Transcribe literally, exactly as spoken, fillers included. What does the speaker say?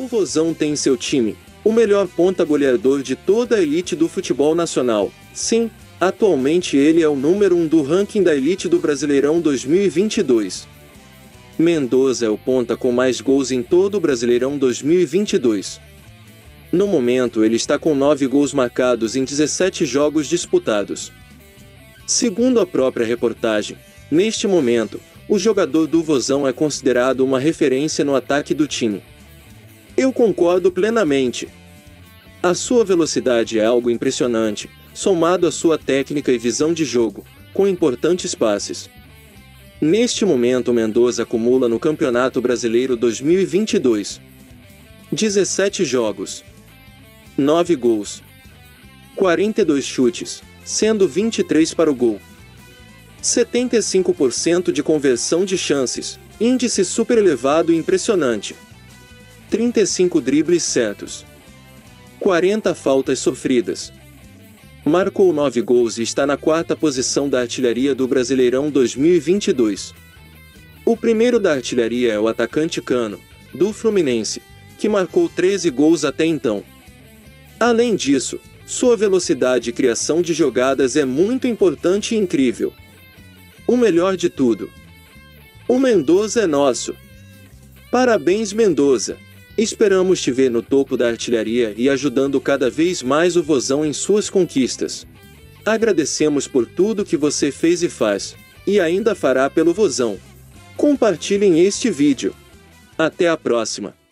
O Vozão tem em seu time o melhor ponta goleador de toda a elite do futebol nacional. Sim, atualmente ele é o número um do ranking da elite do Brasileirão dois mil e vinte e dois. Mendoza é o ponta com mais gols em todo o Brasileirão dois mil e vinte e dois. No momento ele está com nove gols marcados em dezessete jogos disputados. Segundo a própria reportagem, neste momento, o jogador do Vozão é considerado uma referência no ataque do time. Eu concordo plenamente. A sua velocidade é algo impressionante, somado à sua técnica e visão de jogo, com importantes passes. Neste momento Mendoza acumula no Campeonato Brasileiro dois mil e vinte e dois dezessete jogos, nove gols, quarenta e dois chutes, sendo vinte e três para o gol, setenta e cinco por cento de conversão de chances, índice super elevado e impressionante, trinta e cinco dribles certos, quarenta faltas sofridas. Marcou nove gols e está na quarta posição da artilharia do Brasileirão dois mil e vinte e dois. O primeiro da artilharia é o atacante Cano, do Fluminense, que marcou treze gols até então. Além disso, sua velocidade e criação de jogadas é muito importante e incrível. O melhor de tudo: o Mendoza é nosso. Parabéns, Mendoza! Esperamos te ver no topo da artilharia e ajudando cada vez mais o Vozão em suas conquistas. Agradecemos por tudo que você fez e faz, e ainda fará pelo Vozão. Compartilhem este vídeo. Até a próxima!